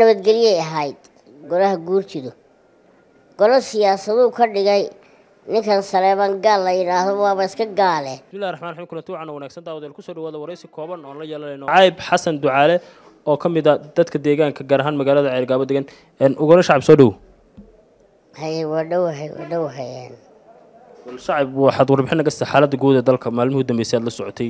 nabadgelyo ahayd golaha guurtidu golo siyaasaduu ka dhigay ninkan Saleeman gaal la yiraahdo waaba iska gaale bismillaahir rahmaanir rahiim kulanti wacan wanaagsan daawadayaal ku soo dhawaada wareysi kooban oo la yeelanayno Caayb Xasan Ducaale oo kamid ah dadka deegaanka gaar ahaan magaalada Ceelgaabo degan ugula shacab soo dhaw hay wadawhay wal shacab waxaad warbixin naga xaaladda guud ee dalka maalmuhu dambeysay la socotay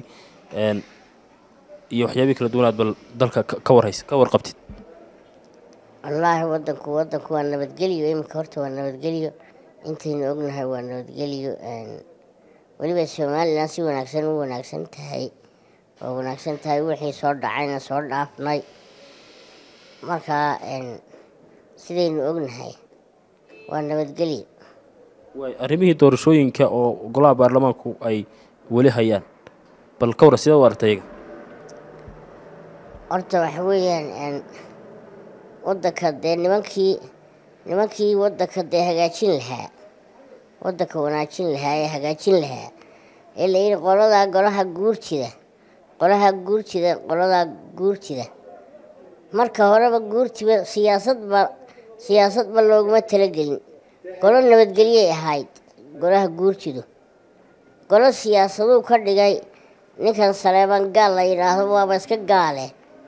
iyo waxyaabi kala duwan bal dalka ka warqabtid wallahi wadanku waa nabadgelyo imka horta waa nabadgelyo intaynu ognahay waa nabadgelyo waliba Soomaaliland si wanaagsan tahay wixii soo dhacayna soo dhaafnay marka sidaynu ognahay waa nabadgelyo way arrimihii doorashooyinka oo golaha baarlamaanku ay wali hayaan bal ka war sida wartay horta waxa weeyaan wadanka dee nimankii wadanka dee hagaajin lahaa wadanka wanaajin lahaa ee hagaajin lahaa ee la yiri golaha guurtida marka horeba guurtiba siyaasadba looguma talagelin golo nabadgelyo ahayd golaha guurtidu golo siyaasaduu ka dhigay ninkan Saleeman gaal la yiraahdo waaba iska gaale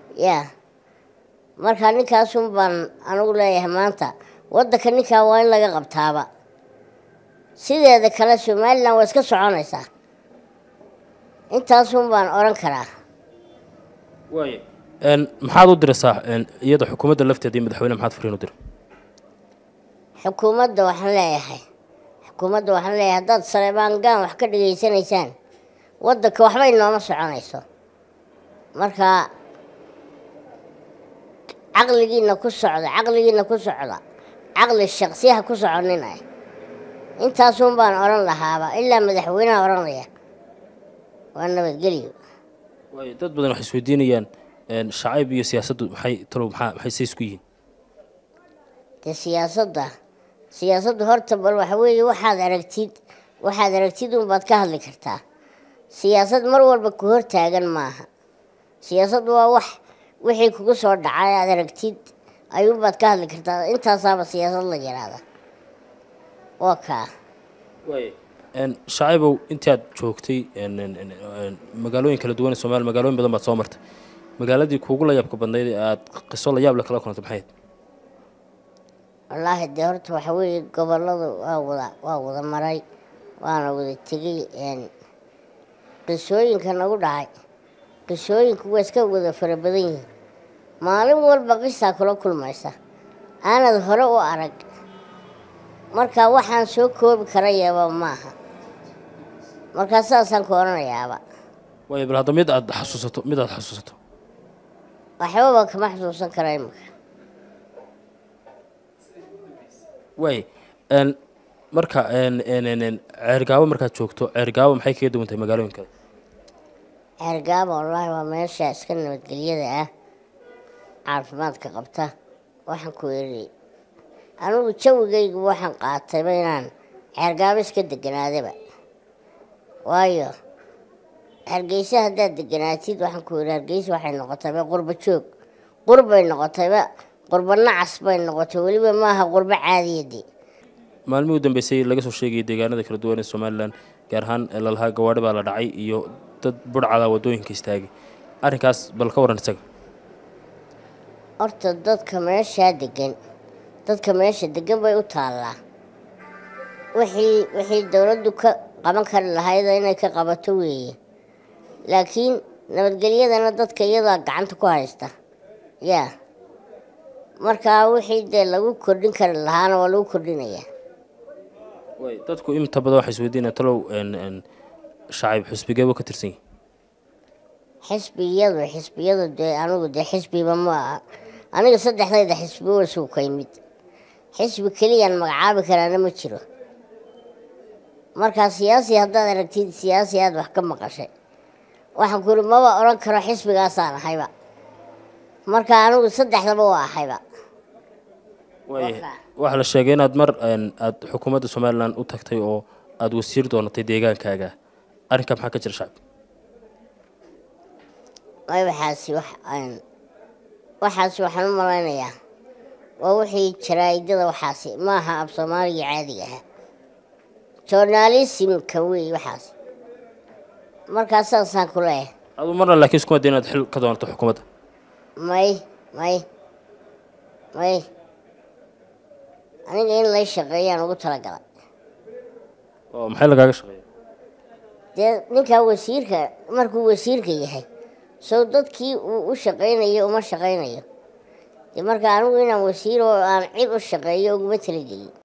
marka ninkaasun baan anigu leeyahay maanta wadanka ninkaa waa in laga qabtaaba sideeda kale Soomaaliland waa iska soconaysaa intaasun baan oran karaa way maxaad u diraysaa iyada xukuumadda lafteeda iyo madaxweynaha maxaad fariin u diray xukuumadda waxaan leeyahay haddaad Saleeman gaal wax ka dhageysanaysaan wadanka waxba inooma soconayso marka caqligiina ku socda caqli shakhsiyaha ku soconina intaasun baan oran lahaaba ilaa madaxweynaha oranaya waa nabadgelyo way dad badan waxay isweydiinayaan shacayb iyo siyaasaddu maxay isku yihiin siyaasaddu horta bal waxa weeye waxaad aragtid un baad ka hadli kartaa siyaasad mar walba ku hortaagan maaha siyaasaddu waa wixii kugu soo dhacay aad aragtid ayuunbaad ka hadli kartaa intaasaaba siyaasad la yiraahdaa waa kaa way shacaybow intaad joogtay magaalooyin kala duwan Soomaaliya magaalooyin badan baad soo martay magaaladii kuugu la yaabka badnayd ee aad qiso la yaab la kala kulantay maxay wallaahi dee horta waxa weeye gobolladu waa wada maray waana wada tegey qisooyinka nagu dhacay qisooyinku waa iska wada fara badan yihiin maalin walba qisaa kula kulmaysa aanad hore u arag marka waxaan soo koobi karayaaba maaha markaa saasaan ku oranayaaba way bal hadda mid aad xasuusato waxba kama xasuusan kara imika way marka Ceelgaabo markaad joogto Ceelgaabo maxay kaga duwan tahay magaalooyinka Ceelgaabo wallaahi waa meesha iska nabadgelyada caafimaadka qabta waxaan ku yiri anigu jawigaygu waxaan qaatayba inaan Ceelgaabo iska deganaadaba waayo Hargeysa haddaad deganaatid waxaan ku yiri Hargeysa waxay noqotayba qurbay noqotayba qurba nacas bay noqotay waliba maaha qurba caadiyadii maalmuhu dambeysay laga soo sheegay deegaanada kala duwan ee Soomaaliland gaar ahaan lalaha gawaadhi baa la dhacay iyo dad budhcada wadooyinka istaagay arrinkaas bal ka waran isaga horta dadka meesha degan bay u taallaa wixii dawladdu ka qaban kari lahayd inay ka qabato weeye laakiin nabadgelyadana dadka iyadaa gacanta ku haysta markaa wixii dee lagu kordhin kari lahaana waa lagu kordhinayaa way dadku inta badan waxay isweydiinayaan talow shacayb xisbigeeba ka tirsan xisbiyadu dee anigu dee xisbiba ma aha aniga saddexdayda xisbi waa suuka yimid xisbi keliyaan magacaabi karaana ma jiro markaa siyaasi haddaad aragtid siyaasi aad wax ka maqashay waxaan ku yiri maba oran karo xisbigaasaan ahayba marka anigu saddexdaba waa ahayba waxa la sheegay inaad mar aad xukuumadda Soomaaliland u tagtay oo aad wasiir doonatay deegaankaaga arrinka maxaa ka jira shacab waxaas waxaan u malaynayaa ووحي جرايدة وحاسي ماها أبصمالي عاديها جورناليسم كوي وحاسي مركز أصلا كلها adu marna laakiin iskuma day inaad xil ka doonato xukuumadda ماي ماي ماي أنا قايل ليش شقيان وقلت لك oo maxay lagaaga shaqeeya dee ninkaa wasiirka markuu wasiirka yahay soo dadkii uu u shaqaynayo uma shaqaynayo dee marka anigu inaan wasiir oo aan cid u shaqeeyo uguma talagelin